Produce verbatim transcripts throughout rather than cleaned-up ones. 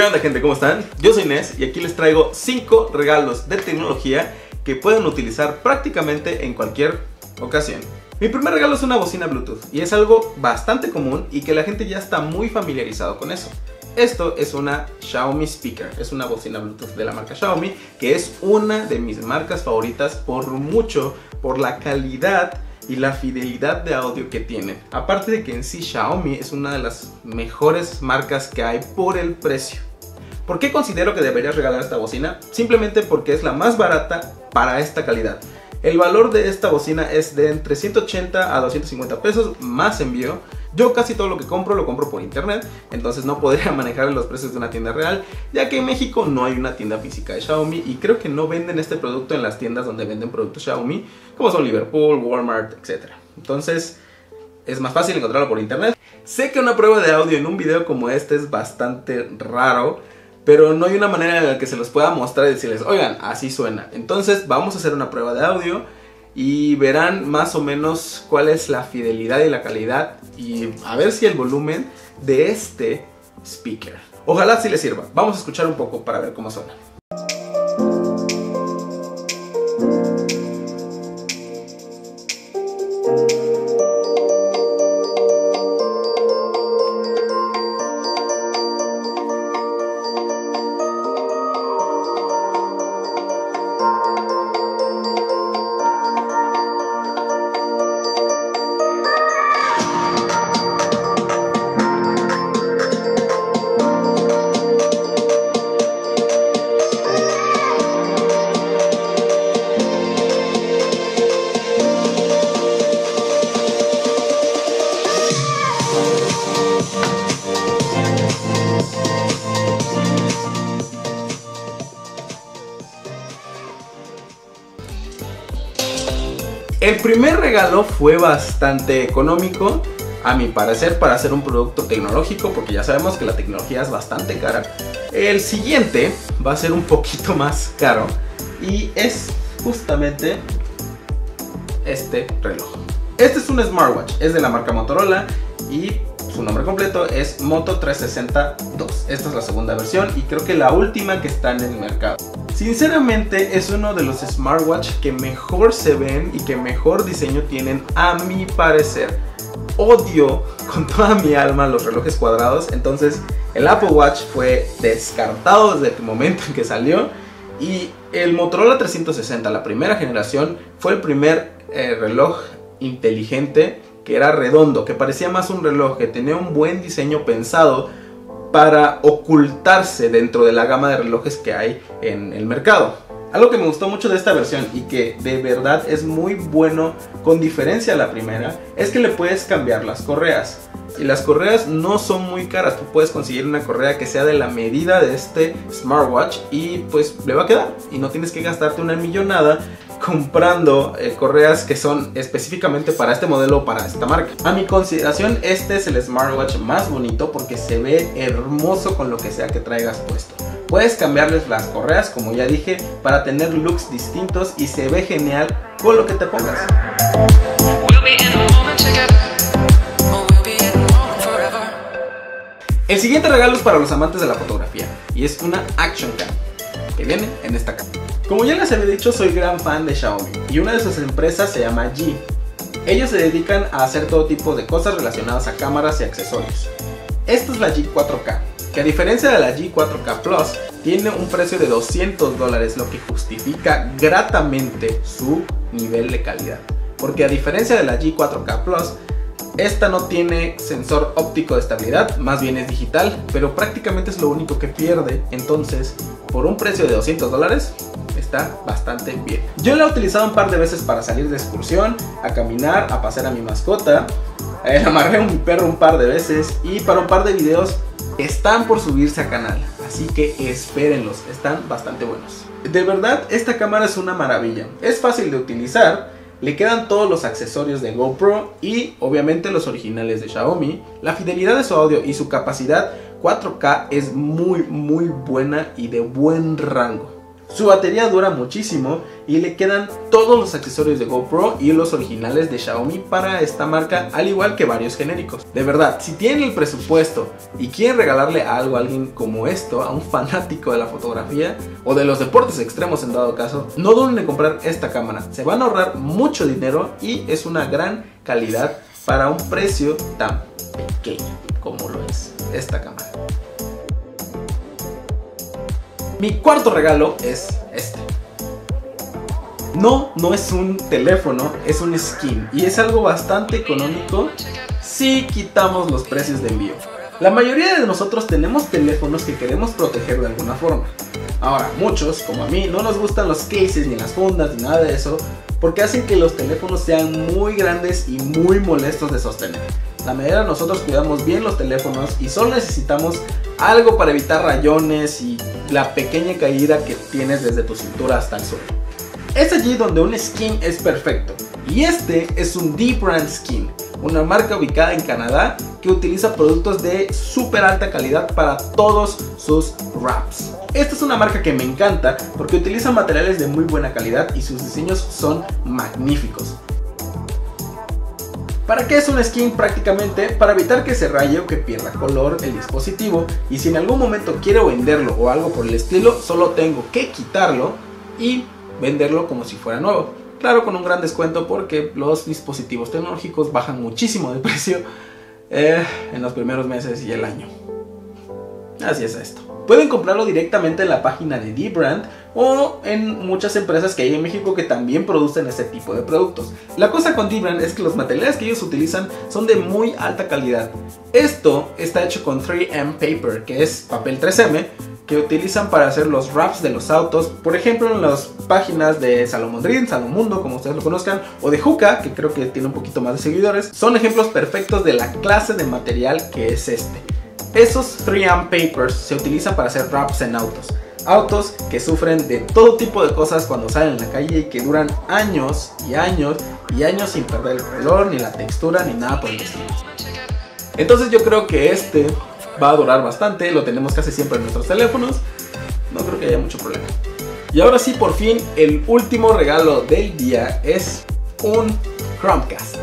¿Qué onda, gente? ¿Cómo están? Yo soy Nes y aquí les traigo cinco regalos de tecnología que pueden utilizar prácticamente en cualquier ocasión. Mi primer regalo es una bocina Bluetooth y es algo bastante común y que la gente ya está muy familiarizado con eso. Esto es una Xiaomi Speaker, es una bocina Bluetooth de la marca Xiaomi, que es una de mis marcas favoritas por mucho, por la calidad y la fidelidad de audio que tiene. Aparte de que en sí Xiaomi es una de las mejores marcas que hay por el precio. ¿Por qué considero que deberías regalar esta bocina? Simplemente porque es la más barata para esta calidad. El valor de esta bocina es de entre ciento ochenta a doscientos cincuenta pesos más envío. Yo casi todo lo que compro lo compro por internet, entonces no podría manejar los precios de una tienda real, ya que en México no hay una tienda física de Xiaomi y creo que no venden este producto en las tiendas donde venden productos Xiaomi, como son Liverpool, Walmart, etcétera. Entonces es más fácil encontrarlo por internet. Sé que una prueba de audio en un video como este es bastante raro, pero no hay una manera en la que se los pueda mostrar y decirles, oigan, así suena. Entonces vamos a hacer una prueba de audio y verán más o menos cuál es la fidelidad y la calidad y a ver si el volumen de este speaker. Ojalá sí les sirva. Vamos a escuchar un poco para ver cómo suena. El primer regalo fue bastante económico, a mi parecer, para hacer un producto tecnológico, porque ya sabemos que la tecnología es bastante cara. El siguiente va a ser un poquito más caro y es justamente este reloj. Este es un smartwatch, es de la marca Motorola y su nombre completo es Moto trescientos sesenta dos. Esta es la segunda versión y creo que la última que está en el mercado. Sinceramente es uno de los smartwatch que mejor se ven y que mejor diseño tienen a mi parecer. Odio con toda mi alma los relojes cuadrados, entonces el Apple Watch fue descartado desde el momento en que salió y el Motorola trescientos sesenta, la primera generación, fue el primer eh, reloj inteligente que era redondo, que parecía más un reloj, que tenía un buen diseño pensado para ocultarse dentro de la gama de relojes que hay en el mercado. Algo que me gustó mucho de esta versión y que de verdad es muy bueno con diferencia a la primera es que le puedes cambiar las correas. Y las correas no son muy caras, tú puedes conseguir una correa que sea de la medida de este smartwatch y pues le va a quedar y no tienes que gastarte una millonada comprando eh, correas que son específicamente para este modelo o para esta marca. A mi consideración este es el smartwatch más bonito porque se ve hermoso con lo que sea que traigas puesto. Puedes cambiarles las correas, como ya dije, para tener looks distintos y se ve genial con lo que te pongas. El siguiente regalo es para los amantes de la fotografía y es una Action Cam que viene en esta caja. Como ya les había dicho, soy gran fan de Xiaomi y una de sus empresas se llama G. Ellos se dedican a hacer todo tipo de cosas relacionadas a cámaras y accesorios. Esta es la G cuatro K, que a diferencia de la G cuatro K Plus, tiene un precio de doscientos dólares, lo que justifica gratamente su nivel de calidad. Porque a diferencia de la G cuatro K Plus, esta no tiene sensor óptico de estabilidad, más bien es digital, pero prácticamente es lo único que pierde. Entonces, por un precio de doscientos dólares, está bastante bien. Yo la he utilizado un par de veces para salir de excursión, a caminar, a pasear a mi mascota. Eh, amarré a mi perro un par de veces y para un par de videos están por subirse a canal, así que espérenlos, están bastante buenos. De verdad, esta cámara es una maravilla, es fácil de utilizar, le quedan todos los accesorios de GoPro y obviamente los originales de Xiaomi. La fidelidad de su audio y su capacidad cuatro K es muy muy buena y de buen rango. Su batería dura muchísimo y le quedan todos los accesorios de GoPro y los originales de Xiaomi para esta marca, al igual que varios genéricos. De verdad, si tienen el presupuesto y quieren regalarle algo a alguien como esto, a un fanático de la fotografía o de los deportes extremos en dado caso, no duden en comprar esta cámara. Se van a ahorrar mucho dinero y es una gran calidad para un precio tan pequeño como lo es esta cámara. Mi cuarto regalo es este. No, no es un teléfono, es un skin y es algo bastante económico si quitamos los precios de envío. La mayoría de nosotros tenemos teléfonos que queremos proteger de alguna forma. Ahora, muchos, como a mí, no nos gustan los cases, ni las fundas, ni nada de eso, porque hacen que los teléfonos sean muy grandes y muy molestos de sostener. La mayoría de nosotros cuidamos bien los teléfonos y solo necesitamos algo para evitar rayones y la pequeña caída que tienes desde tu cintura hasta el suelo. Es allí donde un skin es perfecto, y este es un dbrand Skin, una marca ubicada en Canadá que utiliza productos de súper alta calidad para todos sus wraps. Esta es una marca que me encanta porque utiliza materiales de muy buena calidad y sus diseños son magníficos. ¿Para qué es un skin? Prácticamente para evitar que se raye o que pierda color el dispositivo, y si en algún momento quiero venderlo o algo por el estilo, solo tengo que quitarlo y venderlo como si fuera nuevo. Claro, con un gran descuento porque los dispositivos tecnológicos bajan muchísimo de precio eh, en los primeros meses y el año. Así es esto. Pueden comprarlo directamente en la página de dbrand o en muchas empresas que hay en México que también producen este tipo de productos. La cosa con dbrand es que los materiales que ellos utilizan son de muy alta calidad. Esto está hecho con tres eme Paper, que es papel tres eme, que utilizan para hacer los wraps de los autos, por ejemplo en las páginas de Salomondrin, Salomundo, como ustedes lo conozcan, o de Juca, que creo que tiene un poquito más de seguidores. Son ejemplos perfectos de la clase de material que es este. Esos tres eme Papers se utilizan para hacer wraps en autos. Autos que sufren de todo tipo de cosas cuando salen en la calle y que duran años y años y años sin perder el color, ni la textura, ni nada por el estilo. Entonces yo creo que este va a durar bastante, lo tenemos casi siempre en nuestros teléfonos, no creo que haya mucho problema. Y ahora sí, por fin, el último regalo del día es un Chromecast.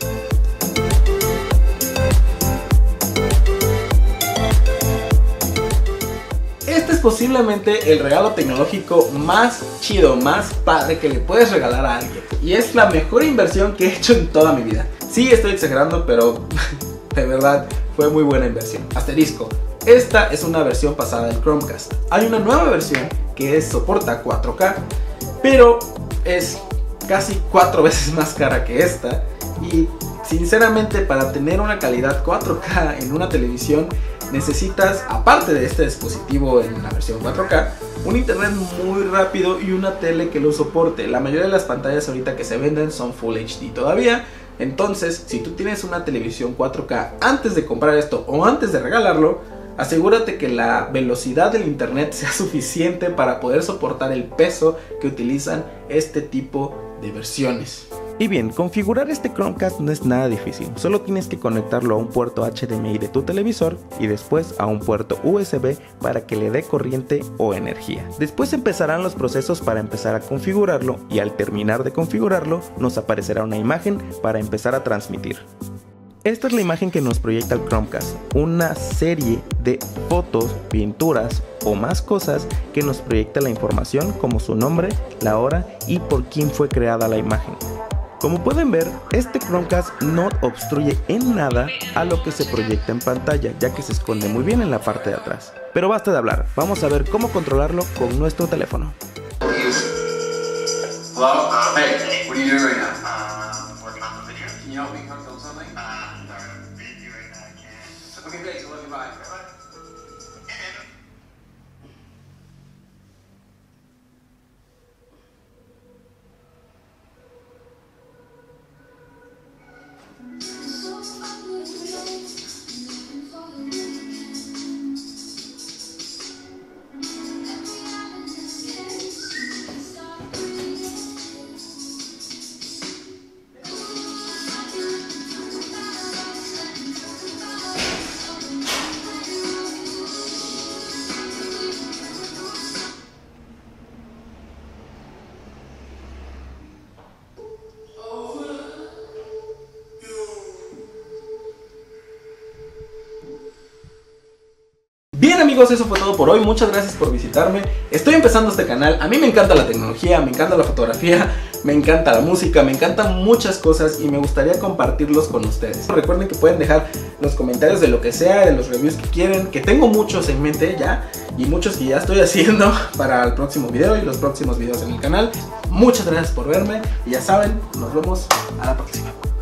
Este es posiblemente el regalo tecnológico más chido, más padre que le puedes regalar a alguien. Y es la mejor inversión que he hecho en toda mi vida. Sí, estoy exagerando, pero de verdad fue muy buena inversión. Asterisco, esta es una versión pasada del Chromecast. Hay una nueva versión que es, soporta cuatro K, pero es casi cuatro veces más cara que esta. Y sinceramente, para tener una calidad cuatro K en una televisión necesitas, aparte de este dispositivo en la versión cuatro K, un internet muy rápido y una tele que lo soporte. La mayoría de las pantallas ahorita que se venden son Full H D todavía. Entonces, si tú tienes una televisión cuatro K antes de comprar esto o antes de regalarlo, asegúrate que la velocidad del internet sea suficiente para poder soportar el peso que utilizan este tipo de versiones. Y bien, configurar este Chromecast no es nada difícil, solo tienes que conectarlo a un puerto H D M I de tu televisor y después a un puerto U S B para que le dé corriente o energía. Después empezarán los procesos para empezar a configurarlo y al terminar de configurarlo nos aparecerá una imagen para empezar a transmitir. Esta es la imagen que nos proyecta el Chromecast, una serie de fotos, pinturas o más cosas que nos proyecta la información como su nombre, la hora y por quién fue creada la imagen. Como pueden ver, este Chromecast no obstruye en nada a lo que se proyecta en pantalla, ya que se esconde muy bien en la parte de atrás. Pero basta de hablar, vamos a ver cómo controlarlo con nuestro teléfono. Hello? Uh, hey, what are you doing right now? Uh, working on the video. Can you help me film something? Uh, I'm busy right now, I can't. Okay, thanks, I love you, bye. Bye. Bien amigos, eso fue todo por hoy, muchas gracias por visitarme. Estoy empezando este canal, a mí me encanta la tecnología, me encanta la fotografía, me encanta la música, me encantan muchas cosas y me gustaría compartirlos con ustedes. Recuerden que pueden dejar los comentarios de lo que sea, de los reviews que quieren, que tengo muchos en mente ya y muchos que ya estoy haciendo para el próximo video y los próximos videos en el canal. Muchas gracias por verme y ya saben, nos vemos a la próxima.